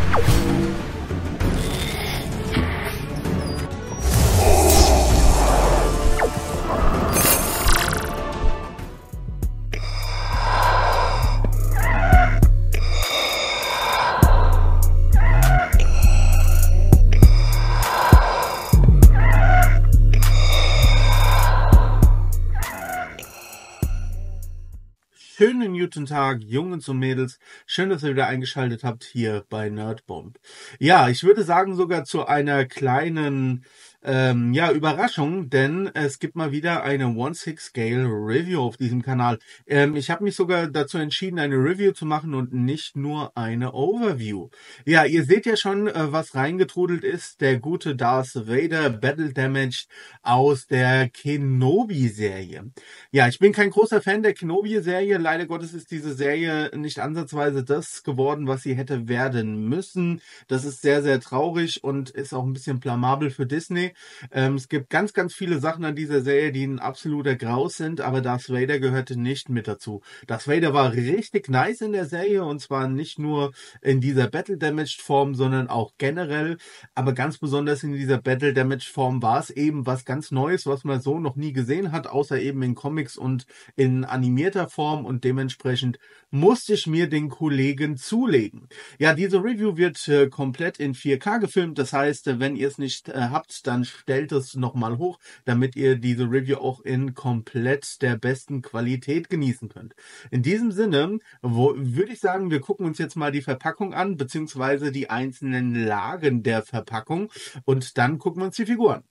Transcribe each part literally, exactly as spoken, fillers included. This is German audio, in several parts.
Schönen guten Tag, Jungs und Mädels. Schön, dass ihr wieder eingeschaltet habt hier bei Nerdbomb. Ja, ich würde sagen sogar zu einer kleinen ähm, ja, Überraschung, denn es gibt mal wieder eine one six Scale Review auf diesem Kanal. Ähm, ich habe mich sogar dazu entschieden, eine Review zu machen und nicht nur eine Overview. Ja, ihr seht ja schon, äh, was reingetrudelt ist. Der gute Darth Vader Battle Damaged aus der Kenobi-Serie. Ja, ich bin kein großer Fan der Kenobi-Serie. Leider Gottes ist diese Serie nicht ansatzweise das geworden, was sie hätte werden müssen. Das ist sehr, sehr traurig und ist auch ein bisschen blamabel für Disney. Ähm, es gibt ganz, ganz viele Sachen an dieser Serie, die ein absoluter Graus sind, aber Darth Vader gehörte nicht mit dazu. Darth Vader war richtig nice in der Serie und zwar nicht nur in dieser Battle-Damaged-Form, sondern auch generell. Aber ganz besonders in dieser Battle-Damaged-Form war es eben was ganz Neues, was man so noch nie gesehen hat, außer eben in Comics und in animierter Form, und dementsprechend musste ich mir den Kollegen zulegen. Ja, diese Review wird äh, komplett in vier K gefilmt, das heißt, äh, wenn ihr es nicht äh, habt, dann stellt es nochmal hoch, damit ihr diese Review auch in komplett der besten Qualität genießen könnt. In diesem Sinne würde ich sagen, wir gucken uns jetzt mal die Verpackung an, beziehungsweise die einzelnen Lagen der Verpackung, und dann gucken wir uns die Figuren.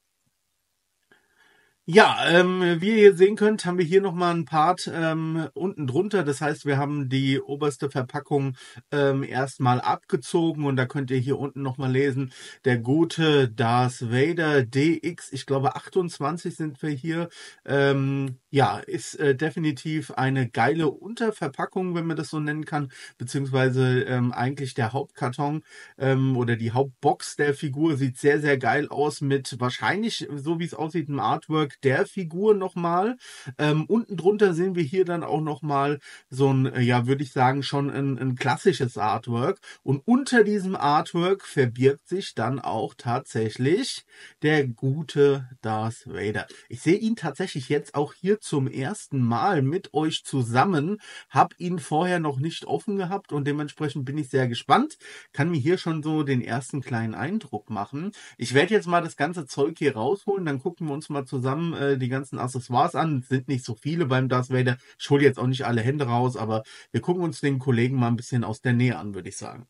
Ja, ähm, wie ihr hier sehen könnt, haben wir hier nochmal einen Part ähm, unten drunter. Das heißt, wir haben die oberste Verpackung ähm, erstmal abgezogen, und da könnt ihr hier unten nochmal lesen, der gute Darth Vader D X, ich glaube achtundzwanzig sind wir hier. Ähm, ja, ist äh, definitiv eine geile Unterverpackung, wenn man das so nennen kann, beziehungsweise ähm, eigentlich der Hauptkarton ähm, oder die Hauptbox der Figur sieht sehr, sehr geil aus, mit wahrscheinlich, so wie es aussieht, einem Artwork der Figur nochmal. Ähm, unten drunter sehen wir hier dann auch nochmal so ein, ja, würde ich sagen, schon ein, ein klassisches Artwork. Und unter diesem Artwork verbirgt sich dann auch tatsächlich der gute Darth Vader. Ich sehe ihn tatsächlich jetzt auch hier zum ersten Mal mit euch zusammen, habe ihn vorher noch nicht offen gehabt und dementsprechend bin ich sehr gespannt. Kann mir hier schon so den ersten kleinen Eindruck machen. Ich werde jetzt mal das ganze Zeug hier rausholen, dann gucken wir uns mal zusammen äh, die ganzen Accessoires an. Es sind nicht so viele beim Darth Vader. Ich hole jetzt auch nicht alle Hände raus, aber wir gucken uns den Kollegen mal ein bisschen aus der Nähe an, würde ich sagen.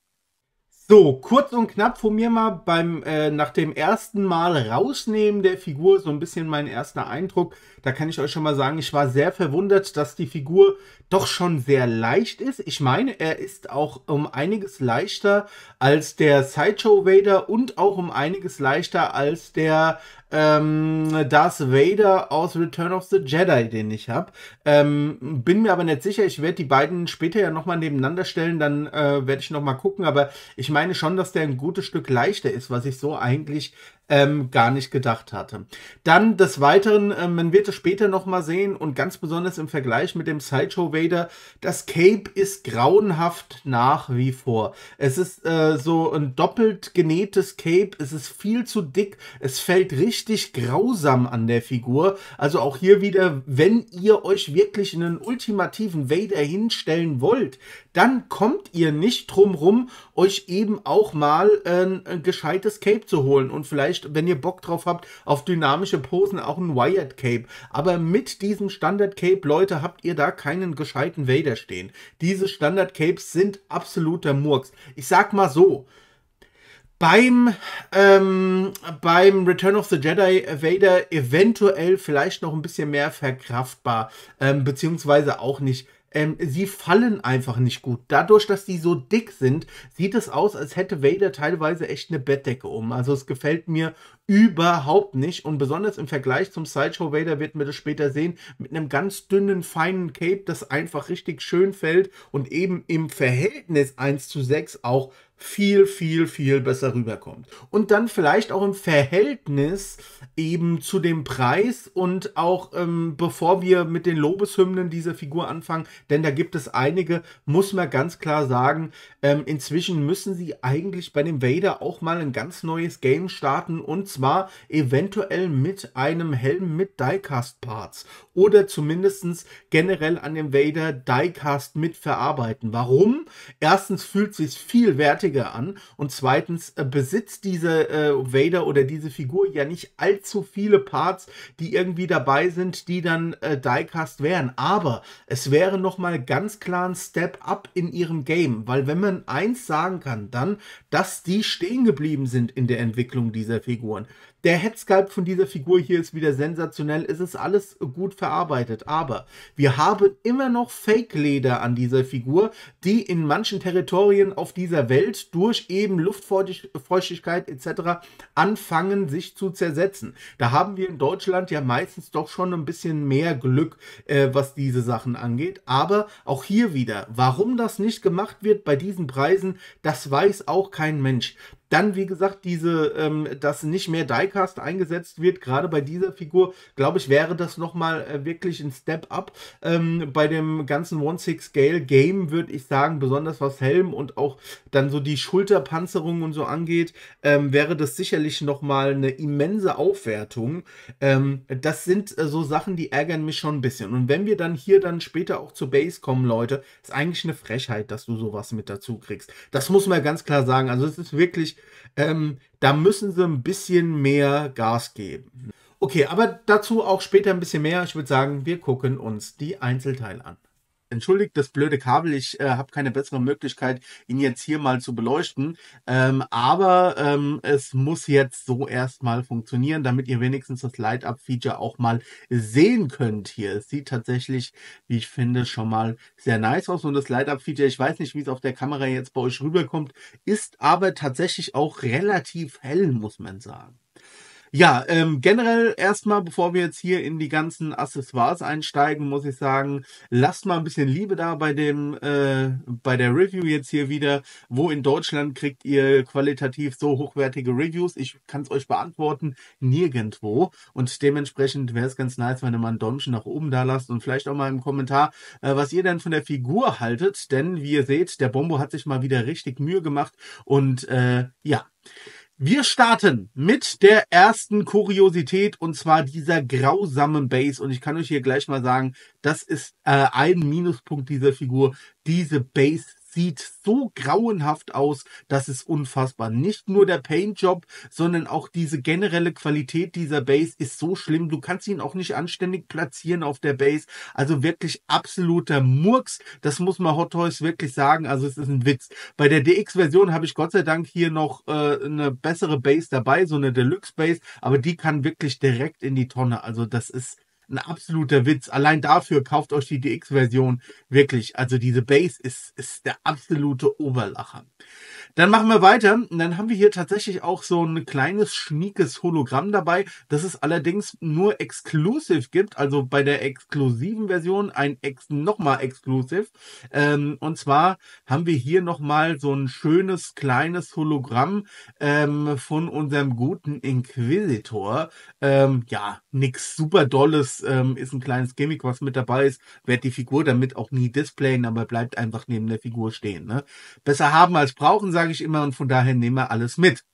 So, kurz und knapp von mir mal beim äh, nach dem ersten Mal rausnehmen der Figur so ein bisschen mein erster Eindruck. Da kann ich euch schon mal sagen, ich war sehr verwundert, dass die Figur doch schon sehr leicht ist. Ich meine, er ist auch um einiges leichter als der Sideshow Vader und auch um einiges leichter als der ähm, Darth Vader aus Return of the Jedi, den ich habe. Ähm, bin mir aber nicht sicher. Ich werde die beiden später ja nochmal nebeneinander stellen, dann äh, werde ich nochmal gucken. Aber ich meine schon, dass der ein gutes Stück leichter ist, was ich so eigentlich ähm, gar nicht gedacht hatte. Dann des Weiteren, äh, man wird es später nochmal sehen, und ganz besonders im Vergleich mit dem Sideshow Vader, das Cape ist grauenhaft nach wie vor. Es ist äh, so ein doppelt genähtes Cape, es ist viel zu dick, es fällt richtig grausam an der Figur. Also auch hier wieder, wenn ihr euch wirklich einen ultimativen Vader hinstellen wollt, dann kommt ihr nicht drum rum, euch eben auch mal äh, ein gescheites Cape zu holen, und vielleicht, wenn ihr Bock drauf habt, auf dynamische Posen auch ein Wired Cape. Aber mit diesem Standard Cape, Leute, habt ihr da keinen gescheiten Vader stehen. Diese Standard Capes sind absoluter Murks. Ich sag mal so, Beim, ähm, beim Return of the Jedi Vader eventuell vielleicht noch ein bisschen mehr verkraftbar, ähm, beziehungsweise auch nicht. Ähm, sie fallen einfach nicht gut. Dadurch, dass die so dick sind, sieht es aus, als hätte Vader teilweise echt eine Bettdecke um. Also es gefällt mir überhaupt nicht. Und besonders im Vergleich zum Sideshow Vader wird man das später sehen, mit einem ganz dünnen, feinen Cape, das einfach richtig schön fällt und eben im Verhältnis eins zu sechs auch viel, viel, viel besser rüberkommt. Und dann vielleicht auch im Verhältnis eben zu dem Preis und auch ähm, bevor wir mit den Lobeshymnen dieser Figur anfangen, denn da gibt es einige, muss man ganz klar sagen, ähm, inzwischen müssen sie eigentlich bei dem Vader auch mal ein ganz neues Game starten und zwar eventuell mit einem Helm mit Diecast-Parts oder zumindest generell an dem Vader Diecast mit verarbeiten. Warum? Erstens fühlt es sich viel wertiger an und zweitens äh, besitzt diese äh, Vader oder diese Figur ja nicht allzu viele Parts, die irgendwie dabei sind, die dann äh, Diecast wären. Aber es wäre nochmal ganz klar ein Step-Up in ihrem Game, weil wenn man eins sagen kann, dann, dass die stehen geblieben sind in der Entwicklung dieser Figuren. Der Headsculpt von dieser Figur hier ist wieder sensationell. Es ist alles gut verarbeitet, aber wir haben immer noch Fake-Leder an dieser Figur, die in manchen Territorien auf dieser Welt durch eben Luftfeuchtigkeit et cetera anfangen, sich zu zersetzen. Da haben wir in Deutschland ja meistens doch schon ein bisschen mehr Glück, äh, was diese Sachen angeht. Aber auch hier wieder, warum das nicht gemacht wird bei diesen Preisen, das weiß auch kein Mensch. Dann, wie gesagt, diese, ähm, dass nicht mehr Diecast eingesetzt wird, gerade bei dieser Figur, glaube ich, wäre das nochmal äh, wirklich ein Step-Up. Ähm, bei dem ganzen one six Scale Game würde ich sagen, besonders was Helm und auch dann so die Schulterpanzerung und so angeht, ähm, wäre das sicherlich nochmal eine immense Aufwertung. Ähm, das sind äh, so Sachen, die ärgern mich schon ein bisschen. Und wenn wir dann hier dann später auch zur Base kommen, Leute, ist eigentlich eine Frechheit, dass du sowas mit dazu kriegst. Das muss man ganz klar sagen. Also es ist wirklich Ähm, da müssen sie ein bisschen mehr Gas geben. Okay, aber dazu auch später ein bisschen mehr. Ich würde sagen, wir gucken uns die Einzelteile an. Entschuldigt das blöde Kabel, ich äh, habe keine bessere Möglichkeit, ihn jetzt hier mal zu beleuchten. Ähm, aber ähm, es muss jetzt so erstmal funktionieren, damit ihr wenigstens das Light-Up-Feature auch mal sehen könnt hier. Es sieht tatsächlich, wie ich finde, schon mal sehr nice aus. Und das Light-Up-Feature, ich weiß nicht, wie es auf der Kamera jetzt bei euch rüberkommt, ist aber tatsächlich auch relativ hell, muss man sagen. Ja, ähm, generell erstmal, bevor wir jetzt hier in die ganzen Accessoires einsteigen, muss ich sagen, lasst mal ein bisschen Liebe da bei dem, äh, bei der Review jetzt hier wieder. Wo in Deutschland kriegt ihr qualitativ so hochwertige Reviews? Ich kann es euch beantworten, nirgendwo. Und dementsprechend wäre es ganz nice, wenn ihr mal ein Däumchen nach oben da lasst und vielleicht auch mal im Kommentar, äh, was ihr denn von der Figur haltet. Denn wie ihr seht, der Bombo hat sich mal wieder richtig Mühe gemacht und äh, ja. Wir starten mit der ersten Kuriosität und zwar dieser grausamen Base und ich kann euch hier gleich mal sagen, das ist äh, ein Minuspunkt dieser Figur. Diese Base sieht so grauenhaft aus, das ist unfassbar. Nicht nur der Paintjob, sondern auch diese generelle Qualität dieser Base ist so schlimm. Du kannst ihn auch nicht anständig platzieren auf der Base. Also wirklich absoluter Murks. Das muss man Hot Toys wirklich sagen. Also es ist ein Witz. Bei der D X-Version habe ich Gott sei Dank hier noch äh, eine bessere Base dabei, so eine Deluxe Base, aber die kann wirklich direkt in die Tonne. Also das ist ein absoluter Witz. Allein dafür kauft euch die D X-Version wirklich. Also diese Base ist, ist der absolute Oberlacher. Dann machen wir weiter. Und dann haben wir hier tatsächlich auch so ein kleines, schniekes Hologramm dabei, das es allerdings nur exclusive gibt. Also bei der exklusiven Version ein ex nochmal exclusive. Ähm, und zwar haben wir hier nochmal so ein schönes, kleines Hologramm ähm, von unserem guten Inquisitor. Ähm, ja, nix super Dolles, ähm, ist ein kleines Gimmick, was mit dabei ist. Werd die Figur damit auch nie displayen, aber bleibt einfach neben der Figur stehen. Ne? Besser haben als brauchen, sage ich immer, und von daher nehmen wir alles mit.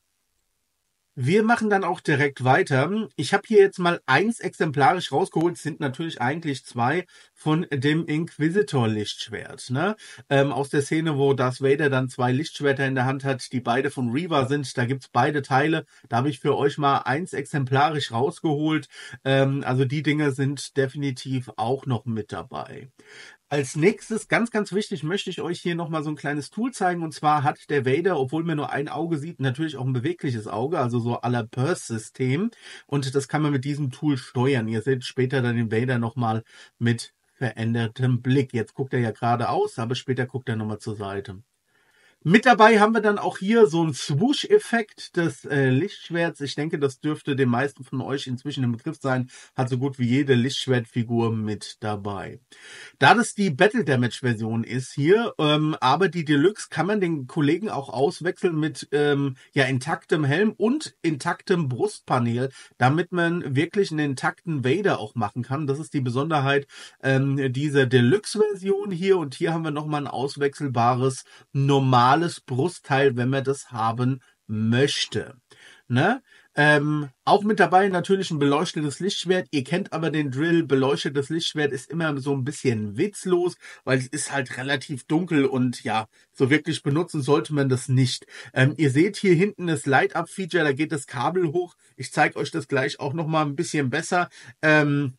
Wir machen dann auch direkt weiter. Ich habe hier jetzt mal eins exemplarisch rausgeholt. Es sind natürlich eigentlich zwei von dem Inquisitor-Lichtschwert. Ne? Ähm, aus der Szene, wo Darth Vader dann zwei Lichtschwerter in der Hand hat, die beide von Reva sind. Da gibt's beide Teile. Da habe ich für euch mal eins exemplarisch rausgeholt. Ähm, also die Dinge sind definitiv auch noch mit dabei. Als nächstes, ganz, ganz wichtig, möchte ich euch hier nochmal so ein kleines Tool zeigen. Und zwar hat der Vader, obwohl man nur ein Auge sieht, natürlich auch ein bewegliches Auge, also so à la Purse-System. Und das kann man mit diesem Tool steuern. Ihr seht später dann den Vader nochmal mit verändertem Blick. Jetzt guckt er ja geradeaus, aber später guckt er nochmal zur Seite. Mit dabei haben wir dann auch hier so einen Swoosh-Effekt des äh, Lichtschwerts. Ich denke, das dürfte den meisten von euch inzwischen im Begriff sein. Hat so gut wie jede Lichtschwertfigur mit dabei. Da das die Battle Damage Version ist hier, ähm, aber die Deluxe, kann man den Kollegen auch auswechseln mit ähm, ja intaktem Helm und intaktem Brustpanel, damit man wirklich einen intakten Vader auch machen kann. Das ist die Besonderheit ähm, dieser Deluxe Version hier. Und hier haben wir nochmal ein auswechselbares normales Brustteil, wenn man das haben möchte. Ne? Ähm, auch mit dabei natürlich ein beleuchtetes Lichtschwert. Ihr kennt aber den Drill. Beleuchtetes Lichtschwert ist immer so ein bisschen witzlos, weil es ist halt relativ dunkel und ja, so wirklich benutzen sollte man das nicht. Ähm, ihr seht hier hinten das Light-Up-Feature, da geht das Kabel hoch. Ich zeige euch das gleich auch nochmal ein bisschen besser. Ähm,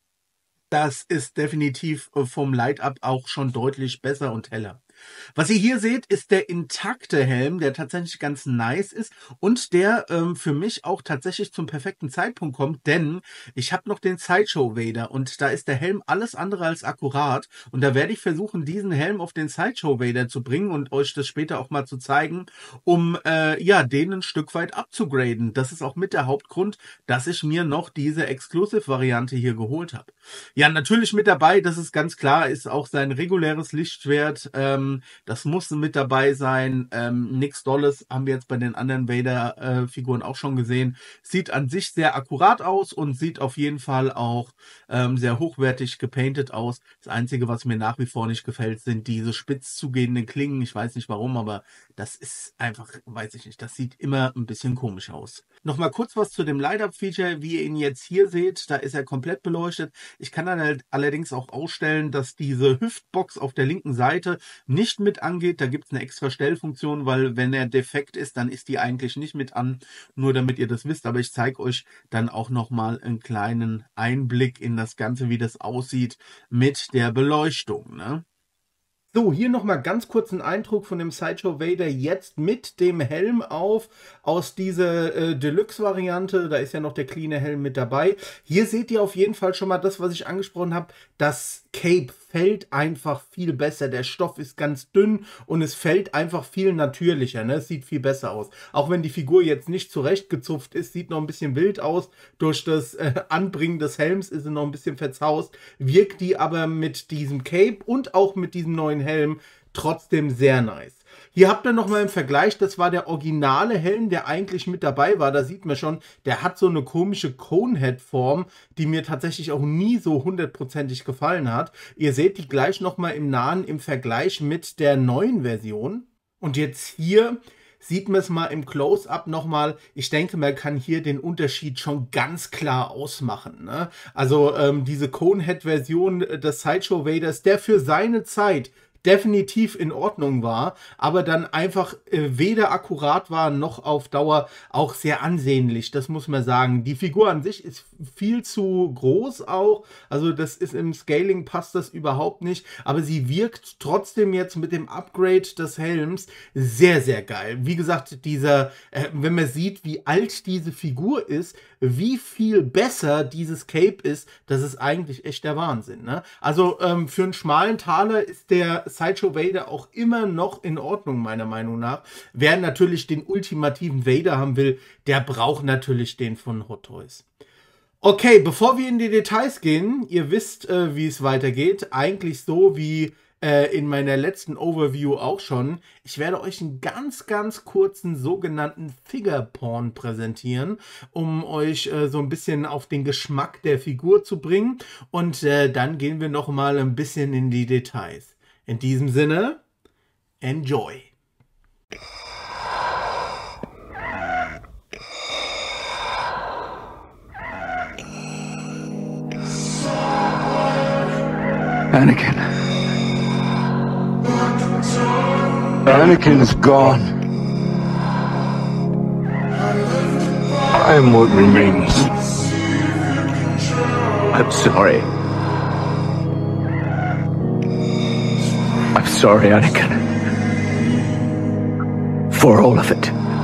das ist definitiv vom Light-Up auch schon deutlich besser und heller. Was ihr hier seht, ist der intakte Helm, der tatsächlich ganz nice ist und der ähm, für mich auch tatsächlich zum perfekten Zeitpunkt kommt, denn ich habe noch den Sideshow Vader und da ist der Helm alles andere als akkurat und da werde ich versuchen, diesen Helm auf den Sideshow Vader zu bringen und euch das später auch mal zu zeigen, um äh, ja den ein Stück weit abzugraden. Das ist auch mit der Hauptgrund, dass ich mir noch diese Exclusive-Variante hier geholt habe. Ja, natürlich mit dabei, das ist ganz klar, ist auch sein reguläres Lichtschwert. Ähm, Das muss mit dabei sein. Ähm, Nix Dolles haben wir jetzt bei den anderen Vader-Figuren äh, auch schon gesehen. Sieht an sich sehr akkurat aus und sieht auf jeden Fall auch ähm, sehr hochwertig gepainted aus. Das Einzige, was mir nach wie vor nicht gefällt, sind diese spitz zugehenden Klingen. Ich weiß nicht warum, aber das ist einfach, weiß ich nicht, das sieht immer ein bisschen komisch aus. Nochmal kurz was zu dem Light-Up-Feature. Wie ihr ihn jetzt hier seht, da ist er komplett beleuchtet. Ich kann dann halt allerdings auch ausstellen, dass diese Hüftbox auf der linken Seite nicht mit angeht. Da gibt es eine extra Stellfunktion, weil wenn er defekt ist, dann ist die eigentlich nicht mit an. Nur damit ihr das wisst. Aber ich zeige euch dann auch nochmal einen kleinen Einblick in das Ganze, wie das aussieht mit der Beleuchtung, ne? So, hier nochmal ganz kurz ein Eindruck von dem Sideshow Vader jetzt mit dem Helm auf aus dieser äh, Deluxe-Variante. Da ist ja noch der cleane Helm mit dabei. Hier seht ihr auf jeden Fall schon mal das, was ich angesprochen habe. Das Cape fällt einfach viel besser. Der Stoff ist ganz dünn und es fällt einfach viel natürlicher. Ne? Es sieht viel besser aus. Auch wenn die Figur jetzt nicht zurechtgezupft ist, sieht noch ein bisschen wild aus. Durch das äh, Anbringen des Helms ist sie noch ein bisschen verzaust. Wirkt die aber mit diesem Cape und auch mit diesem neuen Helm trotzdem sehr nice. Hier habt ihr nochmal im Vergleich, das war der originale Helm, der eigentlich mit dabei war. Da sieht man schon, der hat so eine komische Conehead-Form, die mir tatsächlich auch nie so hundertprozentig gefallen hat. Ihr seht die gleich nochmal im Nahen im Vergleich mit der neuen Version. Und jetzt hier sieht man es mal im Close-Up nochmal. Ich denke, man kann hier den Unterschied schon ganz klar ausmachen. Ne? Also ähm, diese Conehead-Version des Sideshow Vaders, der für seine Zeit definitiv in Ordnung war, aber dann einfach äh, weder akkurat war, noch auf Dauer auch sehr ansehnlich, das muss man sagen. Die Figur an sich ist viel zu groß auch, also das ist im Scaling passt das überhaupt nicht, aber sie wirkt trotzdem jetzt mit dem Upgrade des Helms sehr, sehr geil. Wie gesagt, dieser, äh, wenn man sieht, wie alt diese Figur ist, wie viel besser dieses Cape ist, das ist eigentlich echt der Wahnsinn. Ne? Also ähm, für einen schmalen Taler ist der Sideshow Vader auch immer noch in Ordnung, meiner Meinung nach. Wer natürlich den ultimativen Vader haben will, der braucht natürlich den von Hot Toys. Okay, bevor wir in die Details gehen, ihr wisst, äh, wie es weitergeht. Eigentlich so wie äh, in meiner letzten Overview auch schon. Ich werde euch einen ganz, ganz kurzen sogenannten Figure Porn präsentieren, um euch äh, so ein bisschen auf den Geschmack der Figur zu bringen. Und äh, dann gehen wir noch mal ein bisschen in die Details. In diesem Sinne, enjoy! Anakin. Anakin's gone. I am what remains. I'm sorry. I'm sorry, Anakin. For all of it.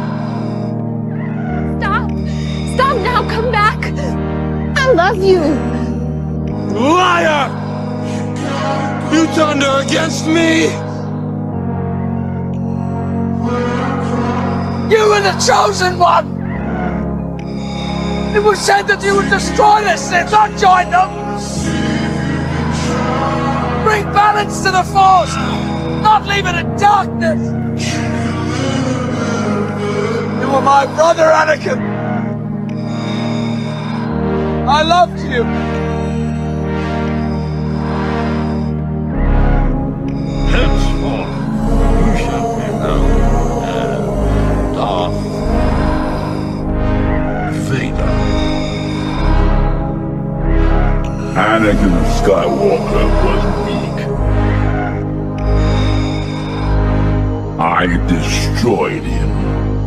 Stop! Stop now! Come back! I love you! Liar! You turned her against me! You were the chosen one! It was said that you would destroy the Sith, not join them! Bring balance to the Force, not leave it in darkness! You were my brother, Anakin! I loved you! Henceforth, you shall be known as Darth Vader. Anakin Skywalker was weak. I destroyed him.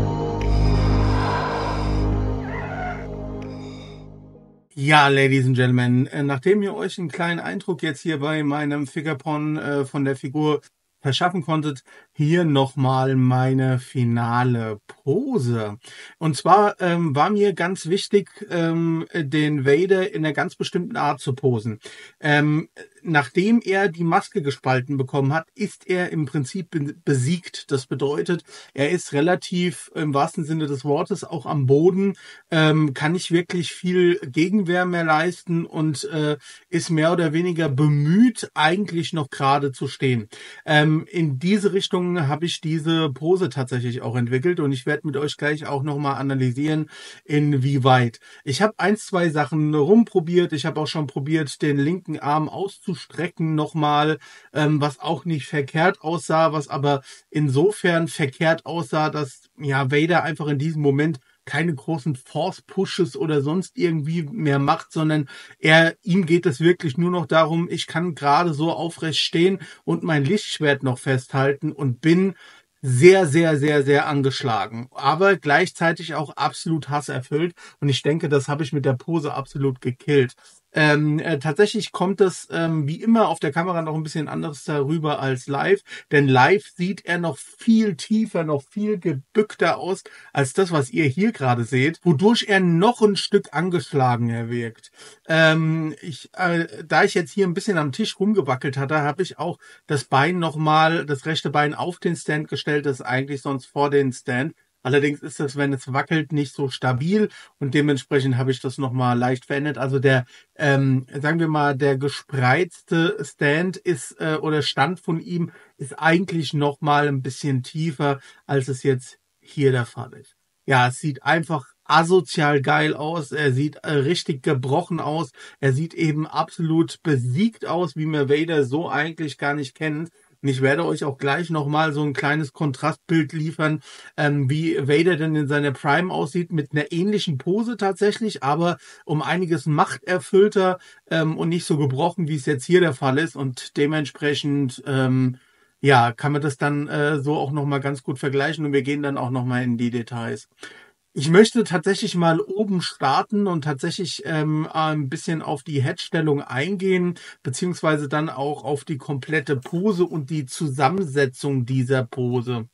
Ja, Ladies and Gentlemen, äh, nachdem ihr euch einen kleinen Eindruck jetzt hier bei meinem Figurpon äh, von der Figur verschaffen konntet, hier nochmal meine finale Pose. Und zwar ähm, war mir ganz wichtig, ähm, den Vader in einer ganz bestimmten Art zu posen. Ähm, nachdem er die Maske gespalten bekommen hat, ist er im Prinzip be- besiegt. Das bedeutet, er ist relativ im wahrsten Sinne des Wortes auch am Boden, ähm, kann nicht wirklich viel Gegenwehr mehr leisten und äh, ist mehr oder weniger bemüht, eigentlich noch gerade zu stehen. Ähm, in diese Richtung habe ich diese Pose tatsächlich auch entwickelt und ich werde mit euch gleich auch nochmal analysieren, inwieweit. Ich habe ein, zwei Sachen rumprobiert. Ich habe auch schon probiert, den linken Arm auszustrecken nochmal, ähm, was auch nicht verkehrt aussah, was aber insofern verkehrt aussah, dass ja Vader einfach in diesem Moment keine großen Force-Pushes oder sonst irgendwie mehr macht, sondern er, ihm geht es wirklich nur noch darum, ich kann gerade so aufrecht stehen und mein Lichtschwert noch festhalten und bin sehr, sehr, sehr, sehr angeschlagen, aber gleichzeitig auch absolut hasserfüllt und ich denke, das habe ich mit der Pose absolut gekillt. Ähm, äh, tatsächlich kommt es ähm, wie immer auf der Kamera noch ein bisschen anderes darüber als live, denn live sieht er noch viel tiefer, noch viel gebückter aus als das, was ihr hier gerade seht, wodurch er noch ein Stück angeschlagener wirkt. Ähm, ich, äh, da ich jetzt hier ein bisschen am Tisch rumgewackelt hatte, habe ich auch das Bein nochmal, das rechte Bein auf den Stand gestellt, das ist eigentlich sonst vor den Stand. Allerdings ist das, wenn es wackelt, nicht so stabil und dementsprechend habe ich das nochmal leicht verändert. Also der, ähm, sagen wir mal, der gespreizte Stand ist äh, oder Stand von ihm ist eigentlich nochmal ein bisschen tiefer, als es jetzt hier der Fall ist. Ja, es sieht einfach asozial geil aus. Er sieht äh, richtig gebrochen aus. Er sieht eben absolut besiegt aus, wie man Vader so eigentlich gar nicht kennt. Und ich werde euch auch gleich nochmal so ein kleines Kontrastbild liefern, ähm, wie Vader denn in seiner Prime aussieht, mit einer ähnlichen Pose tatsächlich, aber um einiges machterfüllter ähm, und nicht so gebrochen, wie es jetzt hier der Fall ist. Und dementsprechend, ähm, ja, kann man das dann äh, so auch nochmal ganz gut vergleichen und wir gehen dann auch nochmal in die Details. Ich möchte tatsächlich mal oben starten und tatsächlich ähm, ein bisschen auf die Headstellung eingehen, beziehungsweise dann auch auf die komplette Pose und die Zusammensetzung dieser Pose.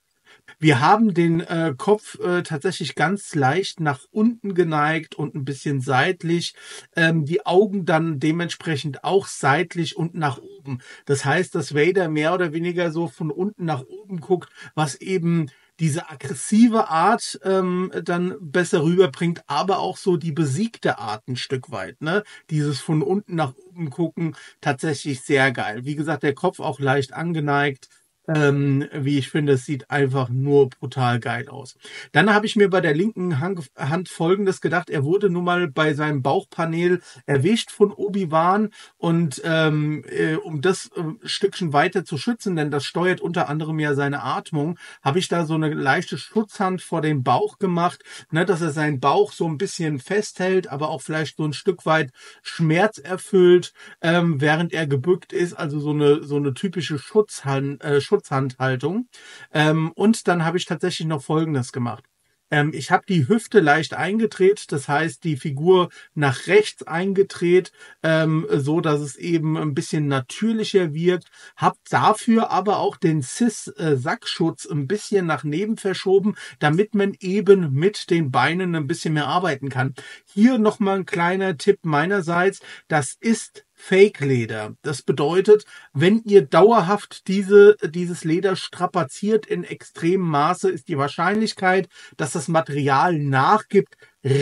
Wir haben den äh, Kopf äh, tatsächlich ganz leicht nach unten geneigt und ein bisschen seitlich, ähm, die Augen dann dementsprechend auch seitlich und nach oben. Das heißt, dass Vader mehr oder weniger so von unten nach oben guckt, was eben diese aggressive Art ähm, dann besser rüberbringt, aber auch so die besiegte Art ein Stück weit, ne? Dieses von unten nach oben gucken, tatsächlich sehr geil. Wie gesagt, der Kopf auch leicht angeneigt. Ähm, wie ich finde, es sieht einfach nur brutal geil aus. Dann habe ich mir bei der linken Hand, Hand Folgendes gedacht. Er wurde nun mal bei seinem Bauchpanel erwischt von Obi-Wan und ähm, äh, um das äh, Stückchen weiter zu schützen, denn das steuert unter anderem ja seine Atmung, habe ich da so eine leichte Schutzhand vor dem Bauch gemacht, ne, dass er seinen Bauch so ein bisschen festhält, aber auch vielleicht so ein Stück weit schmerzerfüllt, ähm, während er gebückt ist, also so eine so eine typische Schutzhand, äh, Schutzhandhaltung. Ähm, und dann habe ich tatsächlich noch Folgendes gemacht. Ähm, ich habe die Hüfte leicht eingedreht, das heißt die Figur nach rechts eingedreht, ähm, so dass es eben ein bisschen natürlicher wirkt. Habe dafür aber auch den Cis-Sackschutz ein bisschen nach neben verschoben, damit man eben mit den Beinen ein bisschen mehr arbeiten kann. Hier nochmal ein kleiner Tipp meinerseits. Das ist Fake-Leder. Das bedeutet, wenn ihr dauerhaft diese, dieses Leder strapaziert in extremem Maße, ist die Wahrscheinlichkeit, dass das Material nachgibt,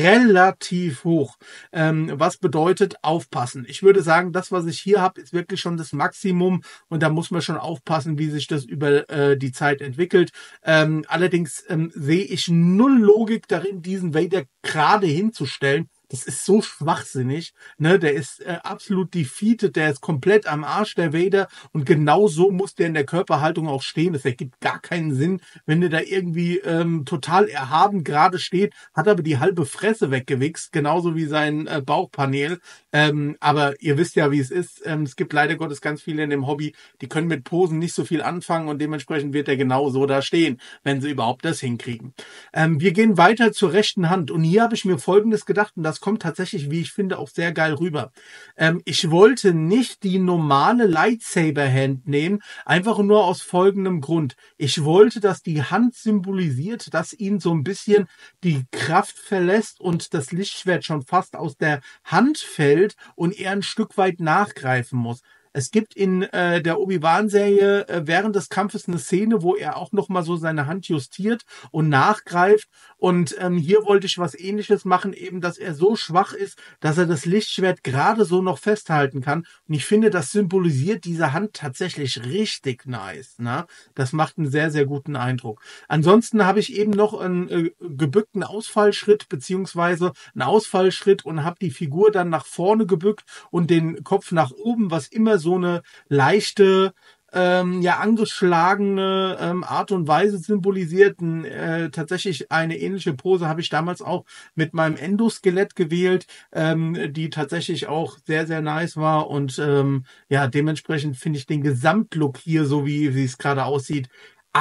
relativ hoch. Ähm, was bedeutet aufpassen? Ich würde sagen, das, was ich hier habe, ist wirklich schon das Maximum und da muss man schon aufpassen, wie sich das über äh, die Zeit entwickelt. Ähm, allerdings ähm, sehe ich null Logik darin, diesen Vader gerade hinzustellen. Das ist so schwachsinnig, ne? Der ist äh, absolut defeated, der ist komplett am Arsch, der Vader, und genau so muss der in der Körperhaltung auch stehen. Das ergibt gar keinen Sinn, wenn der da irgendwie ähm, total erhaben gerade steht, hat aber die halbe Fresse weggewichst, genauso wie sein äh, Bauchpanel. Ähm, aber ihr wisst ja, wie es ist. Ähm, es gibt leider Gottes ganz viele in dem Hobby, die können mit Posen nicht so viel anfangen und dementsprechend wird er genau so da stehen, wenn sie überhaupt das hinkriegen. Ähm, wir gehen weiter zur rechten Hand und hier habe ich mir Folgendes gedacht und das kommt tatsächlich, wie ich finde, auch sehr geil rüber. Ähm, ich wollte nicht die normale Lightsaber-Hand nehmen, einfach nur aus folgendem Grund. Ich wollte, dass die Hand symbolisiert, dass ihn so ein bisschen die Kraft verlässt und das Lichtschwert schon fast aus der Hand fällt und er ein Stück weit nachgreifen muss. Es gibt in äh, der Obi-Wan-Serie äh, während des Kampfes eine Szene, wo er auch nochmal so seine Hand justiert und nachgreift. Und ähm, hier wollte ich was Ähnliches machen, eben, dass er so schwach ist, dass er das Lichtschwert gerade so noch festhalten kann. Und ich finde, das symbolisiert diese Hand tatsächlich richtig nice. Ne? Das macht einen sehr, sehr guten Eindruck. Ansonsten habe ich eben noch einen äh, gebückten Ausfallschritt beziehungsweise einen Ausfallschritt und habe die Figur dann nach vorne gebückt und den Kopf nach oben, was immer so eine leichte, ähm, ja, angeschlagene ähm, Art und Weise symbolisiert. Äh, tatsächlich eine ähnliche Pose habe ich damals auch mit meinem Endoskelett gewählt, ähm, die tatsächlich auch sehr, sehr nice war und ähm, ja, dementsprechend finde ich den Gesamtlook hier, so wie, wie es gerade aussieht,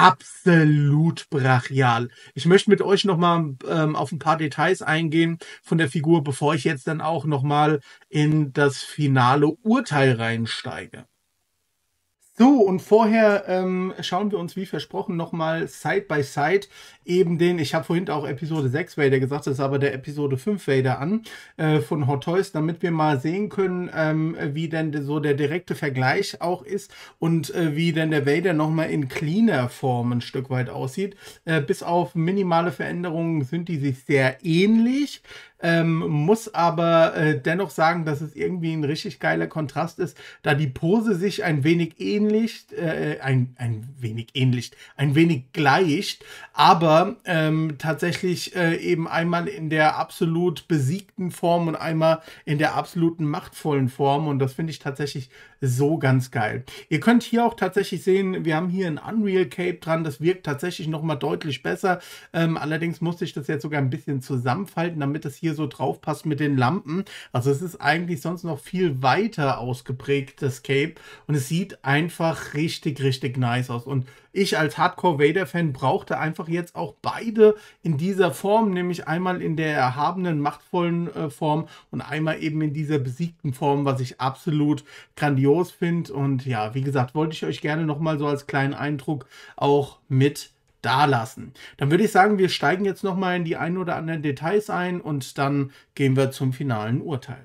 absolut brachial. Ich möchte mit euch nochmal ähm, auf ein paar Details eingehen von der Figur, bevor ich jetzt dann auch nochmal in das finale Urteil reinsteige. So, und vorher ähm, schauen wir uns, wie versprochen, nochmal Side by Side eben den, ich habe vorhin auch Episode sechs Vader gesagt, das ist aber der Episode fünf Vader an, äh, von Hot Toys, damit wir mal sehen können, ähm, wie denn so der direkte Vergleich auch ist und äh, wie denn der Vader nochmal in cleaner Form ein Stück weit aussieht. Äh, bis auf minimale Veränderungen sind die sich sehr ähnlich. Ähm, muss aber äh, dennoch sagen, dass es irgendwie ein richtig geiler Kontrast ist, da die Pose sich ein wenig ähnlicht, äh, ein, ein wenig ähnlicht, ein wenig gleicht, aber ähm, tatsächlich äh, eben einmal in der absolut besiegten Form und einmal in der absoluten machtvollen Form, und das finde ich tatsächlich so ganz geil. Ihr könnt hier auch tatsächlich sehen, wir haben hier ein Unreal Cape dran, das wirkt tatsächlich nochmal deutlich besser, ähm, allerdings musste ich das jetzt sogar ein bisschen zusammenfalten, damit es hier so drauf passt mit den Lampen. Also es ist eigentlich sonst noch viel weiter ausgeprägt, das Cape, und es sieht einfach richtig, richtig nice aus. Und ich als Hardcore-Vader-Fan brauchte einfach jetzt auch beide in dieser Form, nämlich einmal in der erhabenen, machtvollen äh, Form und einmal eben in dieser besiegten Form, was ich absolut grandios finde. Und ja, wie gesagt, wollte ich euch gerne nochmal so als kleinen Eindruck auch mit da lassen. Dann würde ich sagen, wir steigen jetzt nochmal in die ein oder anderen Details ein und dann gehen wir zum finalen Urteil.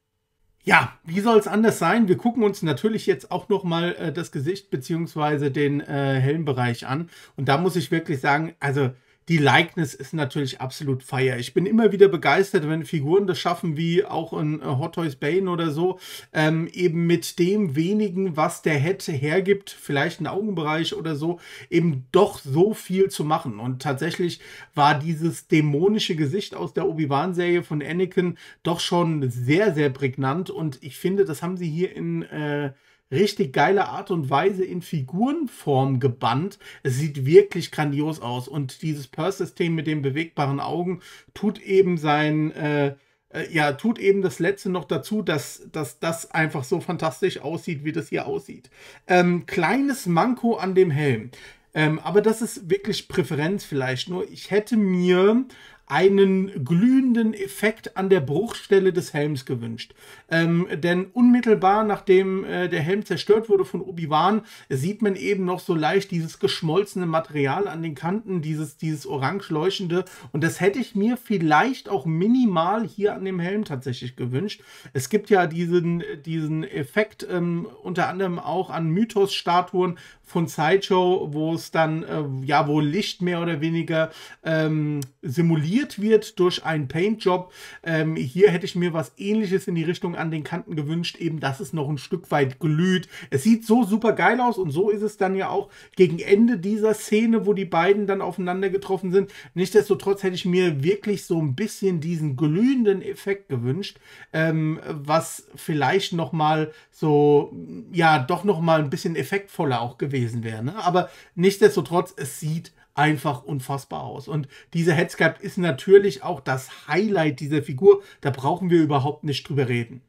Ja, wie soll es anders sein? Wir gucken uns natürlich jetzt auch nochmal äh, das Gesicht bzw. den äh, Helmbereich an. Und da muss ich wirklich sagen, also die Likeness ist natürlich absolut fire. Ich bin immer wieder begeistert, wenn Figuren das schaffen, wie auch in Hot Toys Bane oder so, ähm, eben mit dem wenigen, was der Head hergibt, vielleicht ein Augenbereich oder so, eben doch so viel zu machen. Und tatsächlich war dieses dämonische Gesicht aus der Obi-Wan-Serie von Anakin doch schon sehr, sehr prägnant. Und ich finde, das haben sie hier in äh, richtig geile Art und Weise in Figurenform gebannt. Es sieht wirklich grandios aus. Und dieses Purse-System mit den bewegbaren Augen tut eben sein, äh, äh, ja, tut eben das Letzte noch dazu, dass, dass das einfach so fantastisch aussieht, wie das hier aussieht. Ähm, kleines Manko an dem Helm. Ähm, aber das ist wirklich Präferenz vielleicht nur. Ich hätte mir einen glühenden Effekt an der Bruchstelle des Helms gewünscht. Ähm, denn unmittelbar nachdem äh, der Helm zerstört wurde von Obi-Wan, sieht man eben noch so leicht dieses geschmolzene Material an den Kanten, dieses, dieses orange leuchtende. Und das hätte ich mir vielleicht auch minimal hier an dem Helm tatsächlich gewünscht. Es gibt ja diesen, diesen Effekt ähm, unter anderem auch an Mythos-Statuen von Sideshow, wo es dann, äh, ja, wo Licht mehr oder weniger ähm, simuliert wird durch einen Paintjob. Ähm, hier hätte ich mir was Ähnliches in die Richtung an den Kanten gewünscht, eben, dass es noch ein Stück weit glüht. Es sieht so super geil aus und so ist es dann ja auch gegen Ende dieser Szene, wo die beiden dann aufeinander getroffen sind. Nichtsdestotrotz hätte ich mir wirklich so ein bisschen diesen glühenden Effekt gewünscht, ähm, was vielleicht noch mal so, ja, doch noch mal ein bisschen effektvoller auch gewesen wäre. Ne? Aber nichtsdestotrotz, es sieht einfach unfassbar aus. Und diese Headsculpt ist natürlich auch das Highlight dieser Figur. Da brauchen wir überhaupt nicht drüber reden.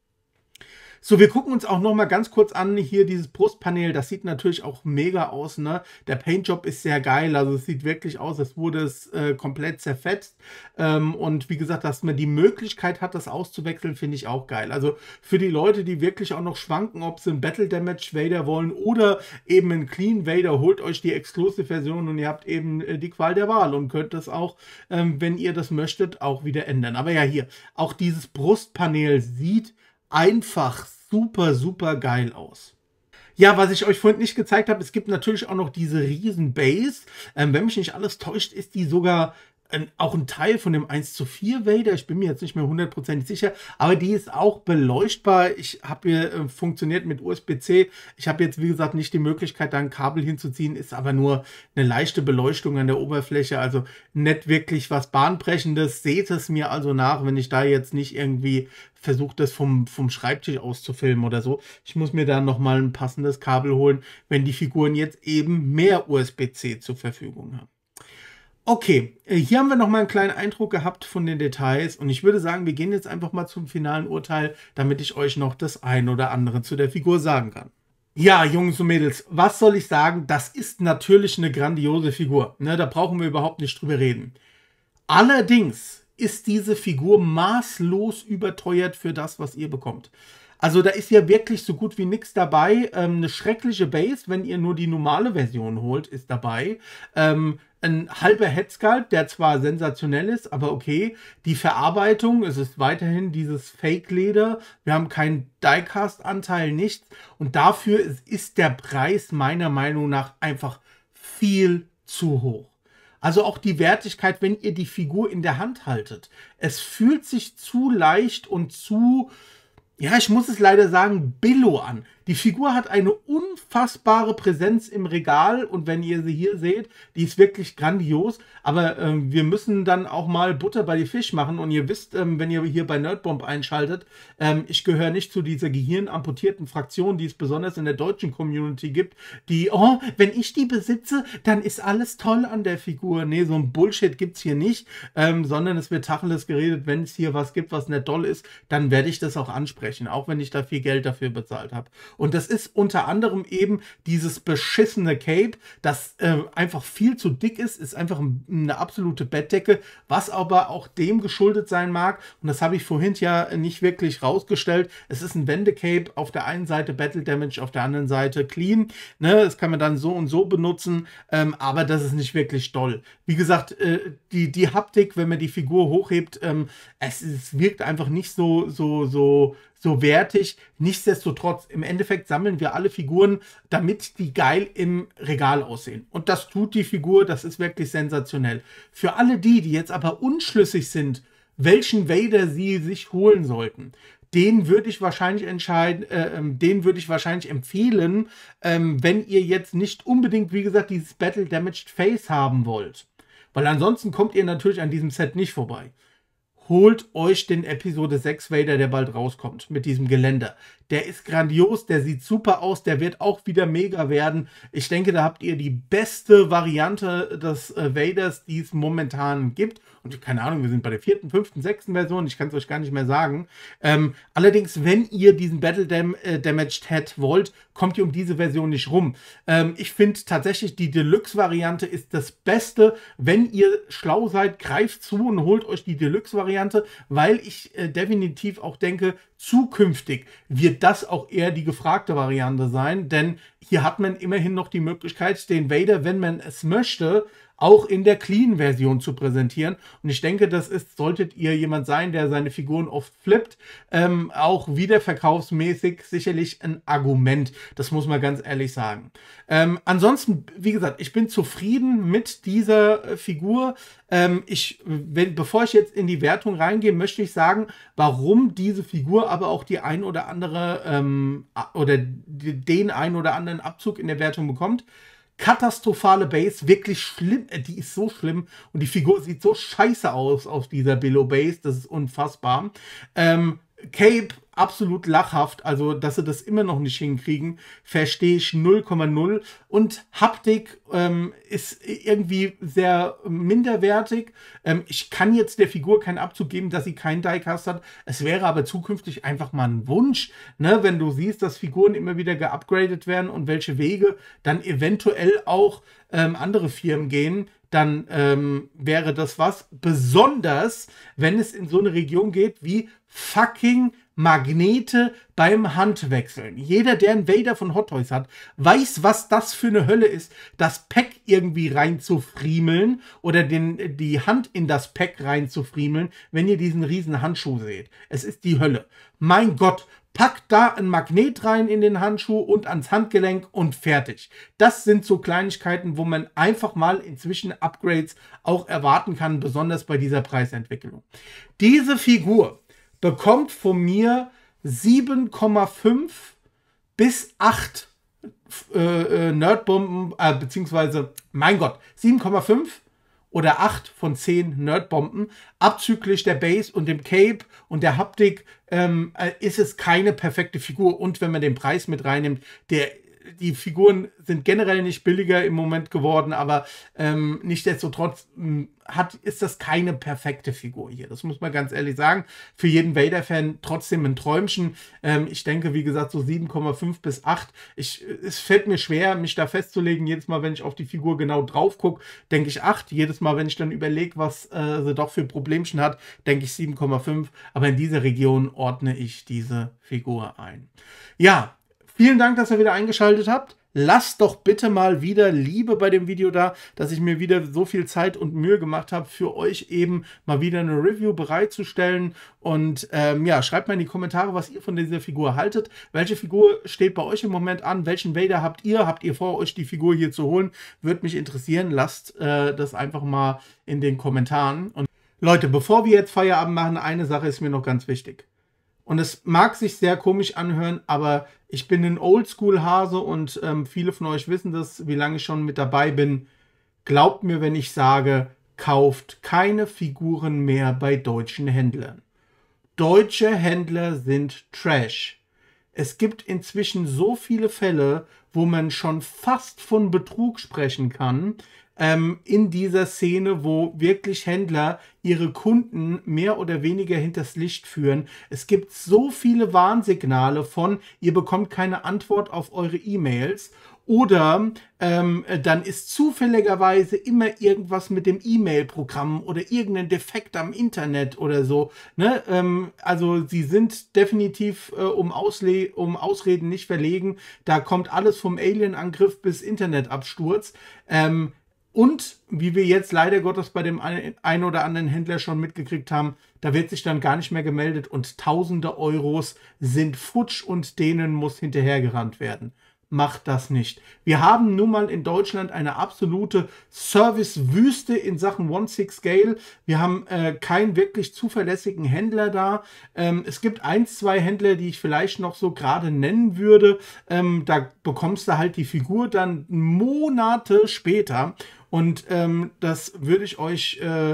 So, wir gucken uns auch noch mal ganz kurz an, hier dieses Brustpanel, das sieht natürlich auch mega aus, ne? Der Paintjob ist sehr geil, also es sieht wirklich aus, als wurde es äh, komplett zerfetzt. Ähm, und wie gesagt, dass man die Möglichkeit hat, das auszuwechseln, finde ich auch geil. Also für die Leute, die wirklich auch noch schwanken, ob sie einen Battle Damage Vader wollen oder eben einen Clean Vader, holt euch die Exclusive-Version und ihr habt eben äh, die Qual der Wahl und könnt das auch, ähm, wenn ihr das möchtet, auch wieder ändern. Aber ja, hier, auch dieses Brustpanel sieht einfach super, super geil aus. Ja, was ich euch vorhin nicht gezeigt habe, es gibt natürlich auch noch diese riesen Base. Ähm, wenn mich nicht alles täuscht, ist die sogar ein, auch ein Teil von dem eins zu vier Vader. Ich bin mir jetzt nicht mehr hundertprozentig sicher, aber die ist auch beleuchtbar. Ich habe hier äh, funktioniert mit U S B C. Ich habe jetzt, wie gesagt, nicht die Möglichkeit, da ein Kabel hinzuziehen, ist aber nur eine leichte Beleuchtung an der Oberfläche, also nicht wirklich was Bahnbrechendes. Seht es mir also nach, wenn ich da jetzt nicht irgendwie versuche, das vom, vom Schreibtisch aus zu filmen oder so. Ich muss mir da nochmal ein passendes Kabel holen, wenn die Figuren jetzt eben mehr U S B C zur Verfügung haben. Okay, hier haben wir noch mal einen kleinen Eindruck gehabt von den Details und ich würde sagen, wir gehen jetzt einfach mal zum finalen Urteil, damit ich euch noch das ein oder andere zu der Figur sagen kann. Ja, Jungs und Mädels, was soll ich sagen? Das ist natürlich eine grandiose Figur, ne? Da brauchen wir überhaupt nicht drüber reden. Allerdings ist diese Figur maßlos überteuert für das, was ihr bekommt. Also da ist ja wirklich so gut wie nichts dabei. Ähm, eine schreckliche Base, wenn ihr nur die normale Version holt, ist dabei. Ähm, ein halber Headsculpt, der zwar sensationell ist, aber okay. Die Verarbeitung, es ist weiterhin dieses Fake-Leder. Wir haben keinen Die-Cast-Anteil, nichts. Und dafür ist der Preis meiner Meinung nach einfach viel zu hoch. Also auch die Wertigkeit, wenn ihr die Figur in der Hand haltet. Es fühlt sich zu leicht und zu, ja, ich muss es leider sagen, billo an. Die Figur hat eine unfassbare Präsenz im Regal und wenn ihr sie hier seht, die ist wirklich grandios. Aber ähm, wir müssen dann auch mal Butter bei die Fisch machen und ihr wisst, ähm, wenn ihr hier bei Nerdbomb einschaltet, ähm, ich gehöre nicht zu dieser gehirnamputierten Fraktion, die es besonders in der deutschen Community gibt, die, oh, wenn ich die besitze, dann ist alles toll an der Figur. Nee, so ein Bullshit gibt es hier nicht, ähm, sondern es wird Tacheles geredet, wenn es hier was gibt, was nicht toll ist, dann werde ich das auch ansprechen, auch wenn ich da viel Geld dafür bezahlt habe. Und das ist unter anderem eben dieses beschissene Cape, das äh, einfach viel zu dick ist, ist einfach eine absolute Bettdecke, was aber auch dem geschuldet sein mag. Und das habe ich vorhin ja nicht wirklich rausgestellt. Es ist ein Wendecape, auf der einen Seite Battle Damage, auf der anderen Seite Clean. Ne, das kann man dann so und so benutzen, ähm, aber das ist nicht wirklich doll. Wie gesagt, äh, die, die Haptik, wenn man die Figur hochhebt, ähm, es, es wirkt einfach nicht so, so, so, so wertig. Nichtsdestotrotz, im Endeffekt sammeln wir alle Figuren, damit die geil im Regal aussehen. Und das tut die Figur, das ist wirklich sensationell. Für alle die, die jetzt aber unschlüssig sind, welchen Vader sie sich holen sollten, den würde ich wahrscheinlich entscheiden, äh, den würde ich wahrscheinlich empfehlen, ähm, wenn ihr jetzt nicht unbedingt, wie gesagt, dieses Battle Damaged Face haben wollt. Weil ansonsten kommt ihr natürlich an diesem Set nicht vorbei. Holt euch den Episode sechs Vader, der bald rauskommt, mit diesem Geländer. der ist grandios, der sieht super aus, der wird auch wieder mega werden. Ich denke, da habt ihr die beste Variante des äh, Vaders, die es momentan gibt. Und keine Ahnung, wir sind bei der vierten, fünften, sechsten Version, ich kann es euch gar nicht mehr sagen. Ähm, allerdings, wenn ihr diesen Battle Dam äh, Damaged Head wollt, kommt ihr um diese Version nicht rum. Ähm, ich finde tatsächlich, die Deluxe-Variante ist das Beste. Wenn ihr schlau seid, greift zu und holt euch die Deluxe-Variante, weil ich äh, definitiv auch denke, zukünftig wird das auch eher die gefragte Variante sein, denn hier hat man immerhin noch die Möglichkeit, den Vader, wenn man es möchte, auch in der Clean-Version zu präsentieren. Und ich denke, das ist, solltet ihr jemand sein, der seine Figuren oft flippt, ähm, auch wiederverkaufsmäßig sicherlich ein Argument. Das muss man ganz ehrlich sagen. Ähm, ansonsten, wie gesagt, ich bin zufrieden mit dieser äh, Figur. Ähm, ich, wenn, bevor ich jetzt in die Wertung reingehe, möchte ich sagen, warum diese Figur aber auch die ein oder andere ähm, oder den ein oder anderen Abzug in der Wertung bekommt. Katastrophale Base, wirklich schlimm, die ist so schlimm und die Figur sieht so scheiße aus auf dieser Billow Base, das ist unfassbar. Ähm, Cape, absolut lachhaft, also dass sie das immer noch nicht hinkriegen, verstehe ich null Komma null. Und Haptik ähm, ist irgendwie sehr minderwertig. Ähm, ich kann jetzt der Figur keinen Abzug geben, dass sie keinen Diecast hat. Es wäre aber zukünftig einfach mal ein Wunsch, ne? Wenn du siehst, dass Figuren immer wieder geupgradet werden und welche Wege dann eventuell auch ähm, andere Firmen gehen, dann ähm, wäre das was. Besonders, wenn es in so eine Region geht wie fucking Magnete beim Handwechseln. Jeder, der einen Vader von Hot Toys hat, weiß, was das für eine Hölle ist, das Pack irgendwie reinzufriemeln oder den, die Hand in das Pack reinzufriemeln, wenn ihr diesen riesen Handschuh seht. Es ist die Hölle. Mein Gott, packt da ein Magnet rein in den Handschuh und ans Handgelenk und fertig. Das sind so Kleinigkeiten, wo man einfach mal inzwischen Upgrades auch erwarten kann, besonders bei dieser Preisentwicklung. Diese Figur bekommt von mir sieben Komma fünf bis acht äh, Nerdbomben, äh, beziehungsweise, mein Gott, sieben Komma fünf oder acht von zehn Nerdbomben. Abzüglich der Base und dem Cape und der Haptik ähm, äh, ist es keine perfekte Figur. Und wenn man den Preis mit reinnimmt, der die Figuren sind generell nicht billiger im Moment geworden, aber ähm, nichtsdestotrotz hat, ist das keine perfekte Figur hier. Das muss man ganz ehrlich sagen. Für jeden Vader-Fan trotzdem ein Träumchen. Ähm, ich denke, wie gesagt, so sieben Komma fünf bis acht. Ich, es fällt mir schwer, mich da festzulegen. Jedes Mal, wenn ich auf die Figur genau drauf gucke, denke ich acht. Jedes Mal, wenn ich dann überlege, was äh, sie doch für Problemchen hat, denke ich sieben Komma fünf. Aber in dieser Region ordne ich diese Figur ein. Ja, vielen Dank, dass ihr wieder eingeschaltet habt. Lasst doch bitte mal wieder Liebe bei dem Video da, dass ich mir wieder so viel Zeit und Mühe gemacht habe, für euch eben mal wieder eine Review bereitzustellen. Und ähm, ja, schreibt mal in die Kommentare, was ihr von dieser Figur haltet. Welche Figur steht bei euch im Moment an? Welchen Vader habt ihr? Habt ihr vor, euch die Figur hier zu holen? Würde mich interessieren. Lasst äh, das einfach mal in den Kommentaren. Und Leute, bevor wir jetzt Feierabend machen, eine Sache ist mir noch ganz wichtig. Und es mag sich sehr komisch anhören, aber ich bin ein Oldschool-Hase und ähm, viele von euch wissen das, wie lange ich schon mit dabei bin. Glaubt mir, wenn ich sage, kauft keine Figuren mehr bei deutschen Händlern. Deutsche Händler sind Trash. Es gibt inzwischen so viele Fälle, wo man schon fast von Betrug sprechen kann, ähm, in dieser Szene, wo wirklich Händler ihre Kunden mehr oder weniger hinters Licht führen. Es gibt so viele Warnsignale von, ihr bekommt keine Antwort auf eure E-Mails. Oder ähm, dann ist zufälligerweise immer irgendwas mit dem E-Mail-Programm oder irgendein Defekt am Internet oder so. Ne? Ähm, also sie sind definitiv äh, um, Ausle um Ausreden nicht verlegen. Da kommt alles vom Alien-Angriff bis Internetabsturz. Ähm, und wie wir jetzt leider Gottes bei dem einen oder anderen Händler schon mitgekriegt haben, da wird sich dann gar nicht mehr gemeldet und tausende Euros sind futsch und denen muss hinterhergerannt werden. Macht das nicht. Wir haben nun mal in Deutschland eine absolute Servicewüste in Sachen one six Scale. Wir haben äh, keinen wirklich zuverlässigen Händler da. Ähm, es gibt ein, zwei Händler, die ich vielleicht noch so gerade nennen würde. Ähm, da bekommst du halt die Figur dann Monate später. Und ähm, das würde ich euch äh,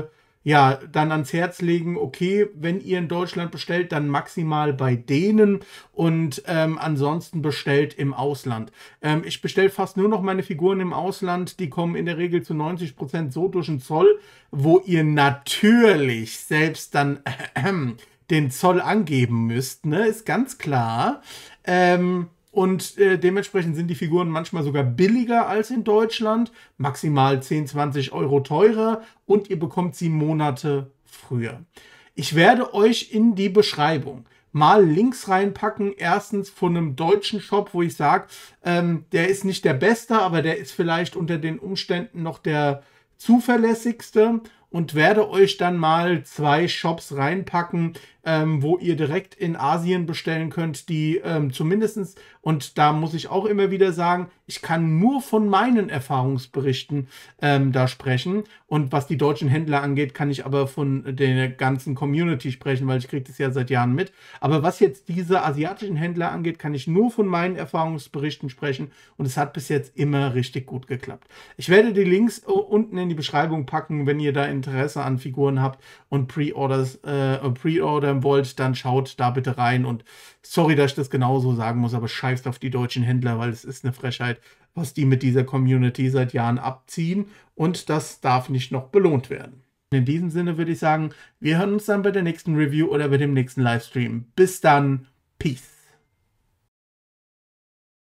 ja, dann ans Herz legen, okay, wenn ihr in Deutschland bestellt, dann maximal bei denen und ähm, ansonsten bestellt im Ausland. Ähm, ich bestelle fast nur noch meine Figuren im Ausland, die kommen in der Regel zu neunzig Prozent so durch den Zoll, wo ihr natürlich selbst dann äh, äh, den Zoll angeben müsst, ne, ist ganz klar. Ähm, Und äh, dementsprechend sind die Figuren manchmal sogar billiger als in Deutschland, maximal zehn, zwanzig Euro teurer und ihr bekommt sie Monate früher. Ich werde euch in die Beschreibung mal Links reinpacken. Erstens von einem deutschen Shop, wo ich sage, ähm, der ist nicht der beste, aber der ist vielleicht unter den Umständen noch der zuverlässigste. Und werde euch dann mal zwei Shops reinpacken, ähm, wo ihr direkt in Asien bestellen könnt, die ähm, zumindestens, und da muss ich auch immer wieder sagen, ich kann nur von meinen Erfahrungsberichten ähm, da sprechen. Und was die deutschen Händler angeht, kann ich aber von der ganzen Community sprechen, weil ich kriege das ja seit Jahren mit. Aber was jetzt diese asiatischen Händler angeht, kann ich nur von meinen Erfahrungsberichten sprechen. Und es hat bis jetzt immer richtig gut geklappt. Ich werde die Links unten in die Beschreibung packen, wenn ihr da Interesse an Figuren habt und Pre-Orders, äh, Pre-Ordern wollt, dann schaut da bitte rein. Und sorry, dass ich das genauso sagen muss, aber scheißt auf die deutschen Händler, weil es ist eine Frechheit, was die mit dieser Community seit Jahren abziehen. Und das darf nicht noch belohnt werden. In diesem Sinne würde ich sagen, wir hören uns dann bei der nächsten Review oder bei dem nächsten Livestream. Bis dann, Peace.